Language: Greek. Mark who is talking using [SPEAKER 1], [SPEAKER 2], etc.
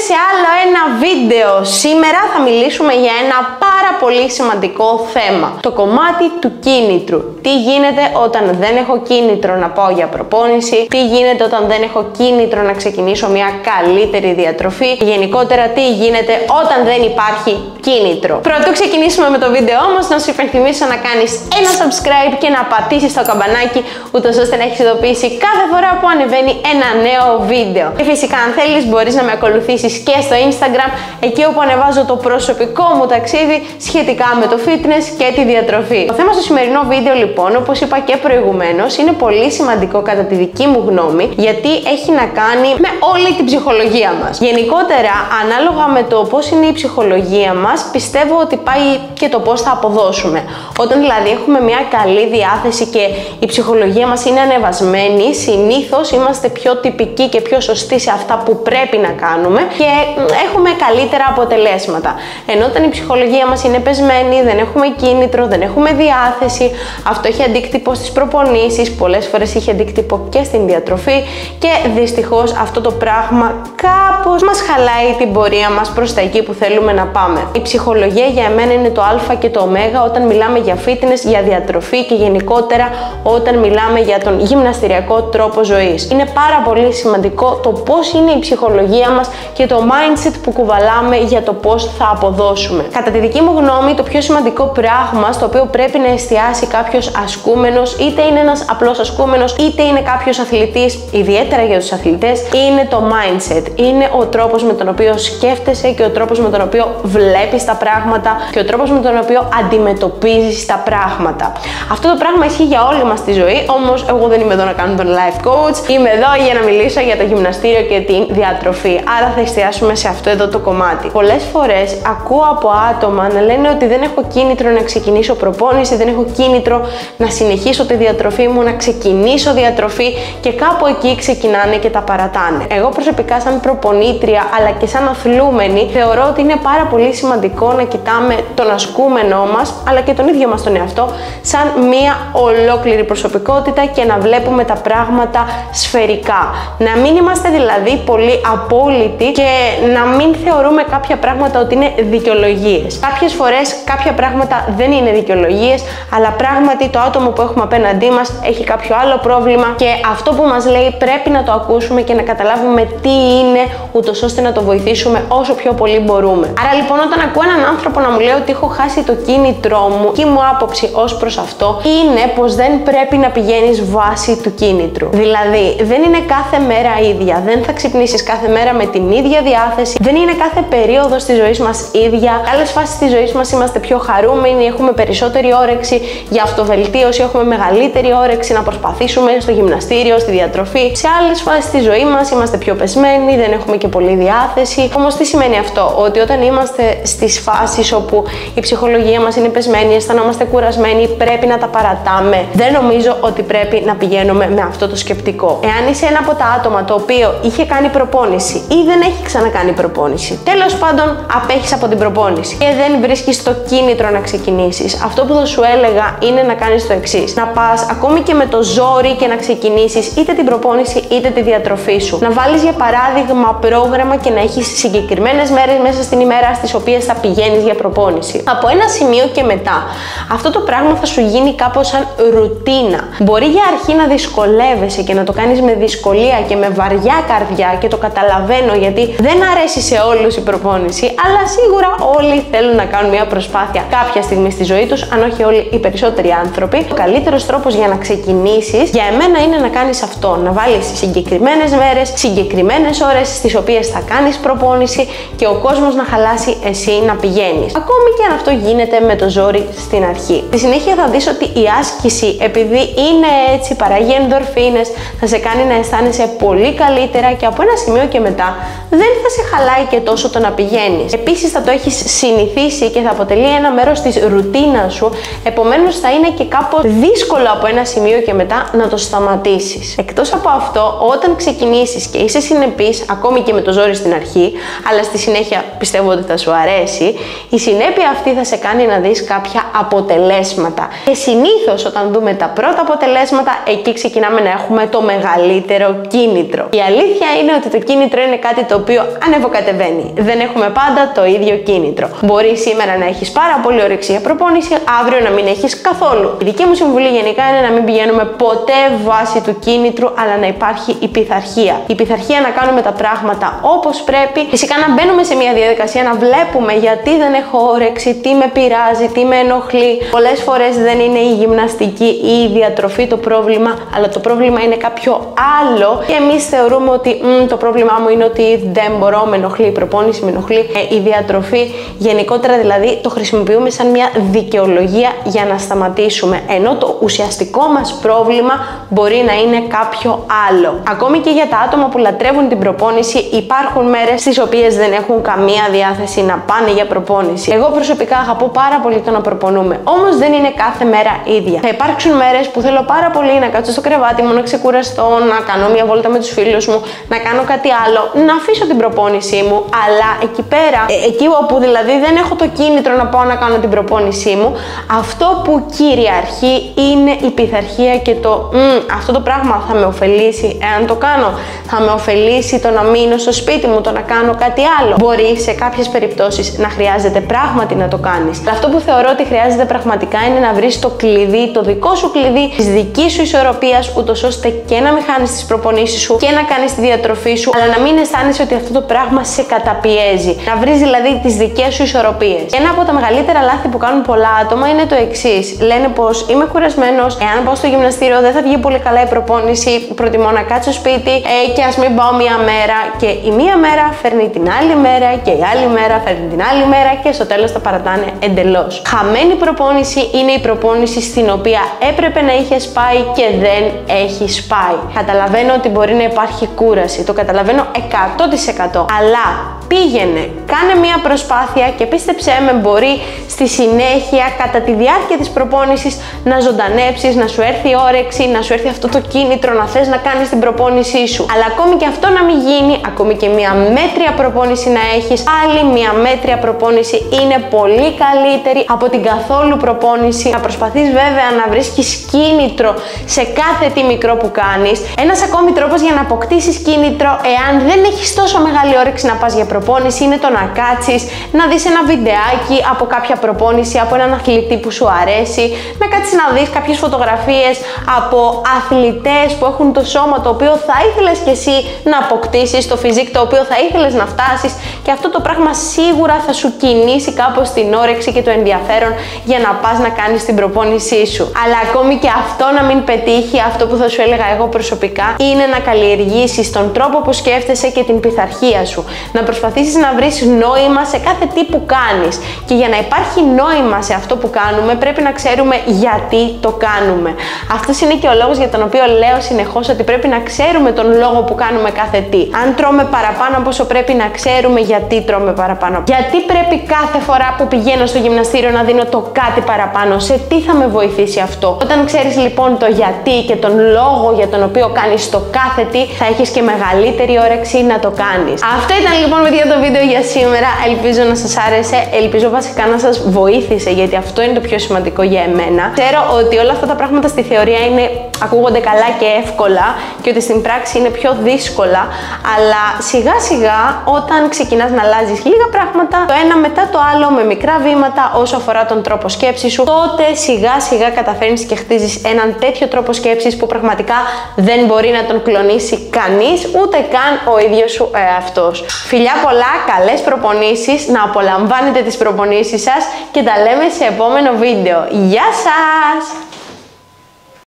[SPEAKER 1] σε άλλο ένα βίντεο. Σήμερα θα μιλήσουμε για ένα πάρα πολύ σημαντικό θέμα. Το κομμάτι του κίνητρου. Τι γίνεται όταν δεν έχω κίνητρο να πάω για προπόνηση, τι γίνεται όταν δεν έχω κίνητρο να ξεκινήσω μια καλύτερη διατροφή, γενικότερα τι γίνεται όταν δεν υπάρχει κίνητρο. Πρωτού ξεκινήσουμε με το βίντεο όμως, να σου υπενθυμίσω να κάνεις ένα subscribe και να πατήσεις το καμπανάκι, ούτως ώστε να έχεις ειδοποιήσει κάθε φορά που ανεβαίνει ένα νέο βίντεο. Και φυσικά αν θέλεις μπορείς να με ακολουθήσεις και στο Instagram, εκεί όπου ανεβάζω το προσωπικό μου ταξίδι σχετικά με το fitness και τη διατροφή. Το θέμα στο σημερινό βίντεο λοιπόν, όπως είπα και προηγουμένως, είναι πολύ σημαντικό κατά τη δική μου γνώμη, γιατί έχει να κάνει με όλη την ψυχολογία μας. Γενικότερα, ανάλογα με το πώς είναι η ψυχολογία μας, πιστεύω ότι πάει και το πώς θα αποδώσουμε. Όταν δηλαδή έχουμε μια καλή διάθεση και η ψυχολογία μας είναι ανεβασμένη, συνήθως είμαστε πιο τυπικοί και πιο σωστοί σε αυτά που πρέπει να κάνουμε και έχουμε καλύτερα αποτελέσματα. Ενώ όταν η ψυχολογία μας είναι πεσμένη, δεν έχουμε κίνητρο, δεν έχουμε διάθεση, αυτό έχει αντίκτυπο στις προπονήσεις, πολλές φορές έχει αντίκτυπο και στην διατροφή και δυστυχώς αυτό το πράγμα κάπως μας χαλάει την πορεία μας προς τα εκεί που θέλουμε να πάμε. Η ψυχολογία για εμένα είναι το α και το ω όταν μιλάμε για fitness, για διατροφή και γενικότερα όταν μιλάμε για τον γυμναστηριακό τρόπο ζωής. Είναι πάρα πολύ σημαντικό το πώς είναι η ψυχολογία μας και το mindset που κουβαλάμε για το πώς θα αποδώσουμε. Κατά τη δική μου γνώμη, το πιο σημαντικό πράγμα στο οποίο πρέπει να εστιάσει κάποιος ασκούμενος, είτε είναι ένας απλός ασκούμενος, είτε είναι κάποιος αθλητής, ιδιαίτερα για τους αθλητές, είναι το mindset. Είναι ο τρόπος με τον οποίο σκέφτεσαι και ο τρόπος με τον οποίο βλέπεις τα πράγματα και ο τρόπος με τον οποίο αντιμετωπίζεις τα πράγματα. Αυτό το πράγμα ισχύει για όλη μας τη ζωή, όμως εγώ δεν είμαι εδώ να κάνω τον life coach, είμαι εδώ για να μιλήσω για το γυμναστήριο και τη διατροφή, άρα θα εστιάσουμε σε αυτό εδώ το κομμάτι. Πολλές φορές ακούω από άτομα να λένε ότι δεν έχω κίνητρο να ξεκινήσω προπόνηση, δεν έχω κίνητρο να συνεχίσω τη διατροφή μου, να ξεκινήσω διατροφή και κάπου εκεί ξεκινάνε και τα παρατάνε. Εγώ προσωπικά σαν προπονήτρια αλλά και σαν αθλούμενη θεωρώ ότι είναι πάρα πολύ σημαντικό να κοιτάμε τον ασκούμενό μας αλλά και τον ίδιο μας τον εαυτό σαν μία ολόκληρη προσωπικότητα και να βλέπουμε τα πράγματα σφαιρικά. Να μην είμαστε δηλαδή πολύ απόλυτοι και να μην θεωρούμε κάποια πράγματα ότι είναι δικαιολογίες. Κάποιες φορές κάποια πράγματα δεν είναι δικαιολογίες, αλλά πράγματι το άτομο που έχουμε απέναντί μας έχει κάποιο άλλο πρόβλημα και αυτό που μας λέει πρέπει να το ακούσουμε και να καταλάβουμε τι είναι, ούτως ώστε να το βοηθήσουμε όσο πιο πολύ μπορούμε. Άρα λοιπόν, όταν ακούω έναν άνθρωπο να μου λέει ότι έχω χάσει το κίνητρό μου, η μου άποψη ως προς αυτό είναι πως δεν πρέπει να πηγαίνεις βάσει του κίνητρου. Δηλαδή, δεν είναι κάθε μέρα ίδια, δεν θα ξυπνήσεις κάθε μέρα με την ίδια διάθεση, δεν είναι κάθε περίοδος της ζωής μας ίδια. Άλλες φάσεις της ζωής μας είμαστε πιο χαρούμενοι, έχουμε περισσότερη όρεξη για αυτοβελτίωση, έχουμε μεγαλύτερη όρεξη να προσπαθήσουμε στο γυμναστήριο, στη διατροφή. Σε άλλες φάσεις της ζωής μας είμαστε πιο πεσμένοι, δεν έχουμε και πολύ διάθεση. Όμως τι σημαίνει αυτό? Ότι όταν είμαστε στις φάσεις όπου η ψυχολογία μας είναι πεσμένη, αισθανόμαστε κουρασμένοι, πρέπει να τα παρατάμε. Δεν νομίζω ότι πρέπει να πηγαίνουμε με αυτό το σκεπτικό. Εάν είσαι ένα από τα άτομα το οποίο είχε κάνει προπόνηση ή δεν έχει ξανακάνει προπόνηση, τέλος πάντων απέχεις από την προπόνηση και δεν βρίσκεις το κίνητρο να ξεκινήσεις, αυτό που θα σου έλεγα είναι να κάνεις το εξής. Να πας ακόμη και με το ζόρι και να ξεκινήσεις είτε την προπόνηση είτε τη διατροφή σου. Να βάλεις για παράδειγμα πρόγραμμα και να έχεις συγκεκριμένες μέρες μέσα στην ημέρα στις οποίες θα πηγαίνεις για προπόνηση. Από ένα σημείο και μετά, αυτό το πράγμα θα σου γίνει κάπως σαν ρουτίνα. Μπορεί για αρχή να δυσκολεύεσαι και να το κάνεις με δυσκολία και με βαριά καρδιά και το καταλαβαίνω γιατί δεν αρέσει σε όλους η προπόνηση, αλλά σίγουρα όλοι θέλουν να κάνουν μια προσπάθεια κάποια στιγμή στη ζωή τους, αν όχι όλοι οι περισσότεροι άνθρωποι. Ο καλύτερος τρόπος για να ξεκινήσεις για εμένα είναι να κάνεις αυτό, να βάλεις συγκεκριμένες μέρες, συγκεκριμένες ώρες στις οποίες θα κάνεις προπόνηση και ο κόσμος να χαλάσει, εσύ να πηγαίνεις. Ακόμη και αν αυτό γίνεται με το ζόρι στην αρχή. Στη συνέχεια θα δεις ότι η άσκηση, επειδή είναι έτσι, παράγει ενδορφίνες, θα σε κάνει να αισθάνεσαι πολύ καλύτερα και από ένα σημείο και μετά δεν θα σε χαλάει και τόσο το να πηγαίνεις. Επίσης θα το έχεις συνηθίσει και θα αποτελεί ένα μέρος της ρουτίνας σου, επομένως θα είναι και κάπως δύσκολο από ένα σημείο και μετά να το σταματήσεις. Εκτός από αυτό, όταν ξεκινήσεις και είσαι συνεπής, ακόμη και με το ζόρι στην αρχή, αλλά στη συνέχεια πιστεύω ότι θα σου αρέσει, η συνέπεια αυτή θα σε κάνει να δεις κάποια αποτελέσματα. Και συνήθως όταν δούμε τα πρώτα αποτελέσματα, εκεί ξεκινάμε να έχουμε το μεγαλύτερο κίνητρο. Η αλήθεια είναι ότι το κίνητρο είναι κάτι το οποίο ανεβοκατεβαίνει. Δεν έχουμε πάντα το ίδιο κίνητρο. Μπορεί σήμερα να έχεις πάρα πολύ όρεξη για προπόνηση, αύριο να μην έχεις καθόλου. Η δική μου συμβουλή γενικά είναι να μην πηγαίνουμε ποτέ βάσει του κίνητρου, αλλά να υπάρχει η πειθαρχία. Η πειθαρχία να κάνουμε τα πράγματα όπως πρέπει. Φυσικά να μπαίνουμε σε μια διαδικασία να βλέπουμε γιατί δεν έχω όρεξη, τι με πειράζει, τι με ενοχλεί. Πολλές φορές δεν είναι η γυμναστική ή η διατροφή το πρόβλημα, αλλά το πρόβλημα είναι κάποιο άλλο και εμείς θεωρούμε ότι το πρόβλημά μου είναι ότι δεν μπορώ, με ενοχλεί η προπόνηση, με ενοχλεί η διατροφή. Γενικότερα δηλαδή το χρησιμοποιούμε σαν μια δικαιολογία για να σταματήσουμε, ενώ το ουσιαστικό μας πρόβλημα μπορεί να είναι κάποιο άλλο. Ακόμη και για τα άτομα που λατρεύουν την προπόνηση, υπάρχουν μέρες στις οποίες δεν έχουν καμία διάθεση να πάνε για προπόνηση. Εγώ προσωπικά αγαπώ πάρα πολύ το να προπονούμε, όμως δεν είναι κάθε μέρα ίδια. Θα υπάρξουν μέρες που θέλω πάρα πολύ να κάτσω στο κρεβάτι μου, να ξεκουραστώ, να κάνω μια βόλτα με τους φίλους μου, να κάνω κάτι άλλο, να αφήσω την προπόνησή μου, αλλά εκεί πέρα, εκεί όπου δηλαδή δεν έχω το κίνητρο να πάω να κάνω την προπόνησή μου, αυτό που κυριαρχεί είναι η πειθαρχία και το αυτό το πράγμα θα με ωφελήσει εάν το κάνω, θα με ωφελήσει το να μείνω στο σπίτι μου, το να κάνω κάτι άλλο. Μπορεί σε κάποιες περιπτώσεις να χρειάζεται πράγματι να το κάνεις. Αυτό που θεωρώ ότι χρειάζεται πραγματικά είναι να βρεις το κλειδί, το δικό σου κλειδί της δικής σου ισορροπίας, ούτως ώστε και να μην χάνεις τις προπονήσεις σου και να κάνεις τη διατροφή σου, αλλά να μην αισθάνεσαι ότι αυτό το πράγμα σε καταπιέζει. Να βρεις δηλαδή τις δικές σου ισορροπίες. Ένα από τα μεγαλύτερα λάθη που κάνουν πολλά άτομα είναι το εξής. Λένε πως είμαι κουρασμένος, εάν πάω στο γυμναστήριο δεν θα βγει πολύ καλά η προπόνηση, προτιμώ να κάτσω σπίτι και ας μην πάω μία μέρα. Και η μία μέρα φέρνει την άλλη μέρα και η άλλη μέρα φέρνει την άλλη μέρα και στο τέλος τα παρατάνε εντελώς. Χαμένη προπόνηση είναι η προπόνηση στην οποία έπρεπε να είχες πάει και δεν έχεις πάει. Καταλαβαίνω ότι μπορεί να υπάρχει κούραση, το καταλαβαίνω 100%. Αλλά πήγαινε, κάνε μία προσπάθεια και πίστεψέ με, μπορεί στη συνέχεια, κατά τη διάρκεια της προπόνησης, να ζωντανέψεις, να σου έρθει η όρεξη, να σου έρθει αυτό το κίνητρο να θες να κάνεις την προπόνησή σου. Αλλά ακόμη και αυτό να μην γίνει, ακόμη και μία μέτρια προπόνηση να έχεις, άλλη μία μέτρια προπόνηση είναι πολύ καλύτερη από την καθόλου προπόνηση. Να προσπαθείς βέβαια να βρίσκεις κίνητρο σε κάθε τι μικρό που κάνεις. Ένας ακόμη τρόπος για να αποκτήσεις κίνητρο, εάν δεν έχεις τόσο μεγάλη όρεξη να πας για προπόνηση, είναι το να κάτσεις, να δεις ένα βιντεάκι από κάποια προπόνηση, από έναν αθλητή που σου αρέσει, να κάτσεις να δεις κάποιες φωτογραφίες από αθλητές που έχουν το σώμα το οποίο θα ήθελες και εσύ να αποκτήσεις, το φιζίκ το οποίο θα ήθελες να φτάσεις, και αυτό το πράγμα σίγουρα θα σου κινήσει κάπως την όρεξη και το ενδιαφέρον για να πας να κάνεις την προπόνησή σου. Αλλά ακόμη και αυτό να μην πετύχει, αυτό που θα σου έλεγα εγώ προσωπικά είναι να καλλιεργήσεις τον τρόπο που σκέφτεσαι και την πειθαρχία σου. Να προσπαθήσεις να βρεις νόημα σε κάθε τι που κάνεις. Και για να υπάρχει νόημα σε αυτό που κάνουμε, πρέπει να ξέρουμε γιατί το κάνουμε. Αυτός είναι και ο λόγος για τον οποίο λέω συνεχώς ότι πρέπει να ξέρουμε τον λόγο που κάνουμε κάθε τι. Αν τρώμε παραπάνω από όσο πρέπει, να ξέρουμε γιατί τρώμε παραπάνω. Γιατί πρέπει κάθε φορά που πηγαίνω στο γυμναστήριο να δίνω το κάτι παραπάνω, σε τι θα με βοηθήσει αυτό. Όταν ξέρεις λοιπόν το γιατί και τον λόγο για τον οποίο κάνεις το κάθε τι, θα έχεις και μεγαλύτερη όρεξη να το κάνεις. Αυτό ήταν λοιπόν παιδιά το βίντεο για σήμερα. Ελπίζω να σας άρεσε, ελπίζω βασικά να σας βοήθησε, γιατί αυτό είναι το πιο σημαντικό για εμένα. Ξέρω ότι όλα αυτά τα πράγματα στη θεωρία ακούγονται καλά και εύκολα και ότι στην πράξη είναι πιο δύσκολα, αλλά σιγά σιγά όταν ξεκινάς να αλλάζεις λίγα πράγματα το ένα μετά το άλλο με μικρά βήματα όσο αφορά τον τρόπο σκέψης σου, τότε σιγά σιγά καταφέρνεις και χτίζεις έναν τέτοιο τρόπο σκέψης που πραγματικά δεν μπορεί να τον κλονίσει κανείς, ούτε καν ο ίδιος σου εαυτός. Φιλιά πολλά, καλές προπονήσεις, να απολαμβάνετε τις προπονήσεις σας και τα λέμε σε επόμενο βίντεο. Γεια σας!